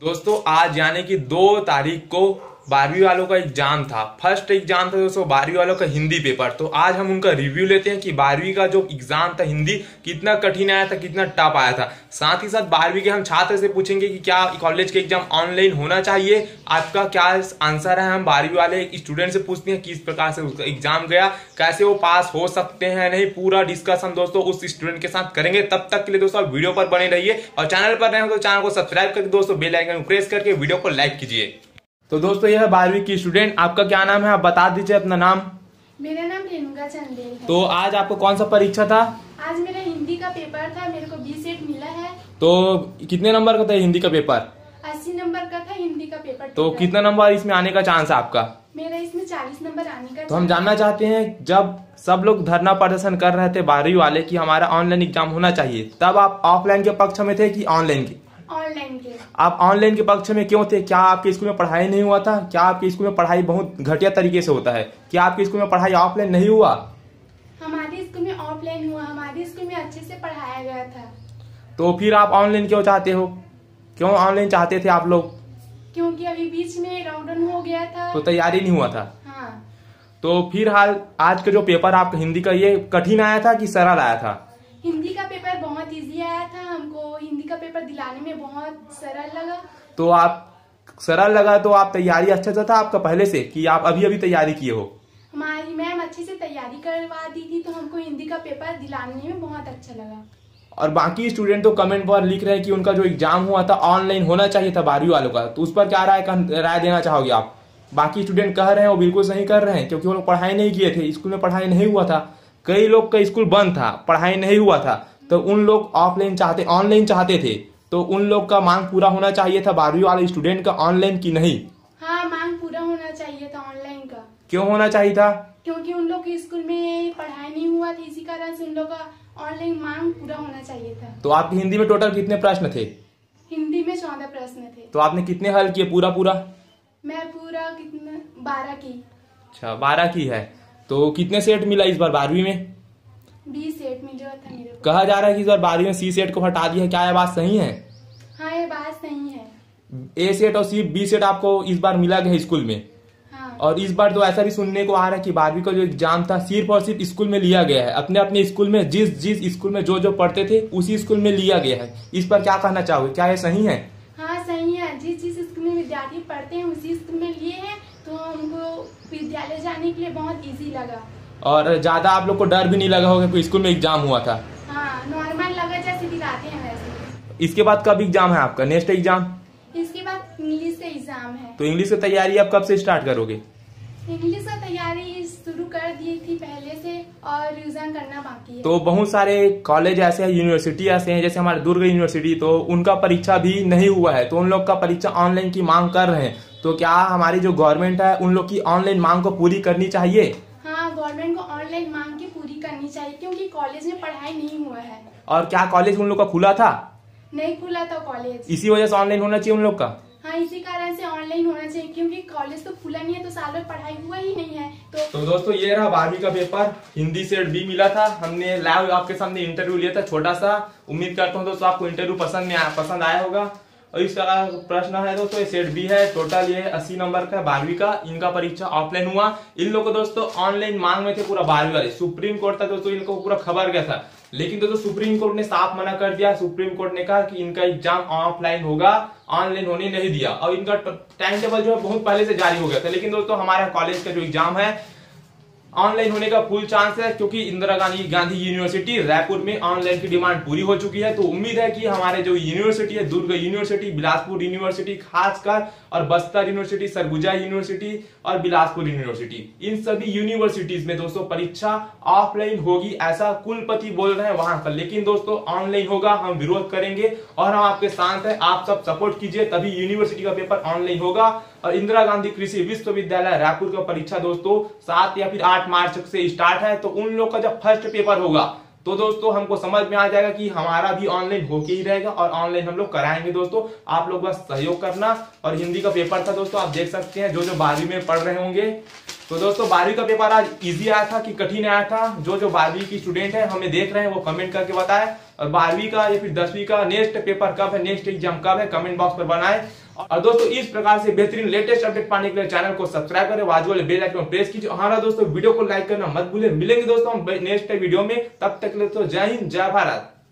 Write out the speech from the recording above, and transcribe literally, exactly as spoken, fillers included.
दोस्तों आज यानी कि दो तारीख को बारहवीं वालों का एग्जाम था। फर्स्ट एग्जाम था दोस्तों बारहवीं वालों का हिंदी पेपर। तो आज हम उनका रिव्यू लेते हैं कि बारहवीं का जो एग्जाम था हिंदी कितना कठिन आया था, कितना टफ आया था। साथ ही साथ बारहवीं के हम छात्र से पूछेंगे कि क्या कॉलेज के एग्जाम ऑनलाइन होना चाहिए, आपका क्या आंसर है। हम बारहवीं वाले स्टूडेंट से पूछते हैं किस प्रकार से उसका एग्जाम गया, कैसे वो पास हो सकते हैं नहीं। पूरा डिस्कशन दोस्तों उस स्टूडेंट के साथ करेंगे। तब तक के लिए दोस्तों वीडियो पर बने रहिए और चैनल पर नए हो तो चैनल को सब्सक्राइब करके दोस्तों बेल आइकन को प्रेस करके वीडियो को लाइक कीजिए। तो दोस्तों यह है बारहवीं की स्टूडेंट, आपका क्या नाम है, आप बता दीजिए अपना नाम। मेरा नाम रेणुका चंदेल है। तो आज आपको कौन सा परीक्षा था? आज मेरा हिंदी का पेपर था, मेरे को बी सेट मिला है। तो कितने नंबर का था हिंदी का पेपर? अस्सी नंबर का था हिंदी का पेपर। तो कितना नंबर इसमें आने का चांस है आपका? मेरा इसमें चालीस नंबर आने का। तो हम जानना चाहते हैं, जब सब लोग धरना प्रदर्शन कर रहे थे बारहवीं वाले कि हमारा ऑनलाइन एग्जाम होना चाहिए, तब आप ऑफलाइन के पक्ष में थे कि ऑनलाइन के? ऑनलाइन के। आप ऑनलाइन के पक्ष में क्यों थे? क्या आपके स्कूल में पढ़ाई नहीं हुआ था? क्या आपके स्कूल में पढ़ाई बहुत घटिया तरीके से होता है? क्या आपके स्कूल में पढ़ाई ऑफलाइन नहीं हुआ? हमारे स्कूल में ऑफलाइन हुआ, हमारे स्कूल में अच्छे से पढ़ाया गया था। तो फिर आप ऑनलाइन क्यों चाहते हो? क्यों ऑनलाइन चाहते थे आप लोग? क्योंकि अभी बीच में लॉकडाउन हो गया था तो तैयारी नहीं हुआ था। हाँ। तो फिर हाल आज का जो पेपर आपका हिंदी का, ये कठिन आया था कि सरल आया था? हिंदी का पेपर बहुत इजी आया था, हमको हिंदी का पेपर दिलाने में बहुत सरल लगा। तो आप सरल लगा तो आप तैयारी अच्छा सा था आपका पहले से कि आप अभी अभी तैयारी किए हो? हमारी मैम अच्छे से तैयारी करवा दी थी, तो हमको हिंदी का पेपर दिलाने में बहुत अच्छा लगा। और बाकी स्टूडेंट तो कमेंट पर लिख रहे हैं कि उनका जो एग्जाम हुआ था ऑनलाइन होना चाहिए था बारहवीं वालों का, तो उस पर क्या राय राय देना चाहोगे आप? बाकी स्टूडेंट कह रहे हैं वो बिल्कुल सही कर रहे हैं, क्योंकि वो लोग पढ़ाई नहीं किए थे, स्कूल में पढ़ाई नहीं हुआ था। कई लोग का स्कूल बंद था, पढ़ाई नहीं हुआ था, तो उन लोग ऑफलाइन चाहते ऑनलाइन चाहते थे। तो उन लोग का मांग पूरा होना चाहिए था बारहवीं वाले स्टूडेंट का ऑनलाइन की नहीं? हाँ, मांग पूरा होना चाहिए था ऑनलाइन का। क्यों होना चाहिए था? क्योंकि उन लोग के स्कूल में पढ़ाई नहीं हुआ था, इसी कारण से उन लोग का ऑनलाइन मांग पूरा होना चाहिए था। तो आपकी हिंदी में टोटल कितने प्रश्न थे? हिंदी में चौदह प्रश्न थे। तो आपने कितने हल किए पूरा पूरा? मैं पूरा कितना बारह की। अच्छा, बारह की है। तो कितने सेट मिला इस बार बारहवीं में? बीस सेट मिला था मेरे को। कहा जा रहा है कि इस बार बारहवीं में सी सेट को हटा दिया है, क्या ये बात सही है? हाँ, ये बात सही है। ए सेट और सी बी सेट आपको इस बार मिला गया स्कूल में। हाँ। और इस बार तो ऐसा भी सुनने को आ रहा है कि बारहवीं का जो एग्जाम था सिर्फ और सिर्फ स्कूल में लिया गया है, अपने अपने स्कूल में जिस जिस स्कूल में जो जो पढ़ते थे उसी स्कूल में लिया गया है। इस पर क्या कहना चाहोगे, क्या ये सही है? हाँ सही है, जिस जिस स्कूल में विद्यार्थी पढ़ते हैं उसी स्कूल में लिए हैं, तो हमको विद्यालय जाने के लिए बहुत ईजी लगा। और ज्यादा आप लोग को डर भी नहीं लगा होगा कि स्कूल में एग्जाम हुआ था? हाँ, नॉर्मल लगा जैसे दिलाते हैं वैसे। इसके बाद कब एग्जाम है आपका, नेक्स्ट एग्जाम? इसके बाद इंग्लिश से एग्जाम है। तो इंग्लिश की तैयारी आप कब से स्टार्ट करोगे? इंग्लिश का तैयारी शुरू कर दी थी पहले से, और रिविजन करना बाकी है। तो बहुत सारे कॉलेज ऐसे हैं, यूनिवर्सिटी ऐसे हैं, जैसे हमारे दुर्ग यूनिवर्सिटी, तो उनका परीक्षा भी नहीं हुआ है, तो उन लोग का परीक्षा ऑनलाइन की मांग कर रहे हैं। तो क्या हमारी जो गवर्नमेंट है उन लोग की ऑनलाइन मांग को पूरी करनी चाहिए? हाँ, गवर्नमेंट को ऑनलाइन मांग की पूरी करनी चाहिए, क्योंकि कॉलेज में पढ़ाई नहीं हुआ है। और क्या कॉलेज उन लोग का खुला था? नहीं खुला था कॉलेज, इसी वजह से ऑनलाइन होना चाहिए उन लोग का? हाँ, इसी कारण से ऑनलाइन होना चाहिए, क्योंकि कॉलेज तो खुला नहीं है, तो साल भर पढ़ाई हुआ ही नहीं है। तो तो दोस्तों ये रहा बारहवीं का पेपर, हिंदी सेट बी मिला था। हमने लाइव आपके सामने इंटरव्यू लिया था छोटा सा। उम्मीद करता हूँ दोस्तों आपको इंटरव्यू पसंद में आया पसंद आया होगा। और इसका प्रश्न है दोस्तों, ये सेट बी है, टोटल ये अस्सी नंबर का बारहवीं का। इनका परीक्षा ऑफलाइन हुआ। इन लोग को दोस्तों ऑनलाइन मांग में थे पूरा बारहवीं वाले। सुप्रीम कोर्ट था दोस्तों, इनको पूरा खबर गया था, लेकिन दोस्तों सुप्रीम कोर्ट ने साफ मना कर दिया। सुप्रीम कोर्ट ने कहा कि इनका एग्जाम ऑफलाइन होगा, ऑनलाइन होने नहीं दिया। और इनका टाइम टेबल जो है बहुत पहले से जारी हो गया था। लेकिन दोस्तों हमारे कॉलेज का जो एग्जाम है ऑनलाइन होने का फुल चांस है, क्योंकि इंदिरा गांधी गांधी यूनिवर्सिटी रायपुर में ऑनलाइन की डिमांड पूरी हो चुकी है। तो उम्मीद है कि हमारे जो यूनिवर्सिटी है, दुर्ग यूनिवर्सिटी, बिलासपुर यूनिवर्सिटी खासकर, और बस्तर यूनिवर्सिटी, सरगुजा यूनिवर्सिटी और बिलासपुर यूनिवर्सिटी, इन सभी यूनिवर्सिटीज में दोस्तों परीक्षा ऑफलाइन होगी, ऐसा कुलपति बोल रहे हैं वहां पर। लेकिन दोस्तों ऑनलाइन होगा, हम विरोध करेंगे और हम आपके साथ हैं। आप सब सपोर्ट कीजिए, तभी यूनिवर्सिटी का पेपर ऑनलाइन होगा। और इंदिरा गांधी कृषि विश्वविद्यालय रायपुर का परीक्षा दोस्तों सात या फिर आठ मार्च से स्टार्ट है। तो उन लोग का जब फर्स्ट पेपर होगा तो दोस्तों हमको समझ में आ जाएगा कि हमारा भी ऑनलाइन होके ही रहेगा, और ऑनलाइन हम लोग कराएंगे दोस्तों। आप लोग बस सहयोग करना। और हिंदी का पेपर था दोस्तों, आप देख सकते हैं जो जो बारहवीं में पढ़ रहे होंगे। तो दोस्तों बारहवीं का पेपर आज इजी आया था कि कठिन आया था? जो जो बारहवीं की स्टूडेंट है हमें देख रहे हैं वो कमेंट करके बताए। और बारहवीं का या फिर दसवीं का नेक्स्ट पेपर कब है, नेक्स्ट एग्जाम कब है, कमेंट बॉक्स पर बनाए। और दोस्तों इस प्रकार से बेहतरीन लेटेस्ट अपडेट पाने के लिए चैनल को सब्सक्राइब करें, बाजू वाले बेल आइकन प्रेस कीजिए। हमारा दोस्तों वीडियो को लाइक करना मत भूलें। मिलेंगे दोस्तों नेक्स्ट वीडियो में, तब तक के लिए तो जय हिंद जय भारत।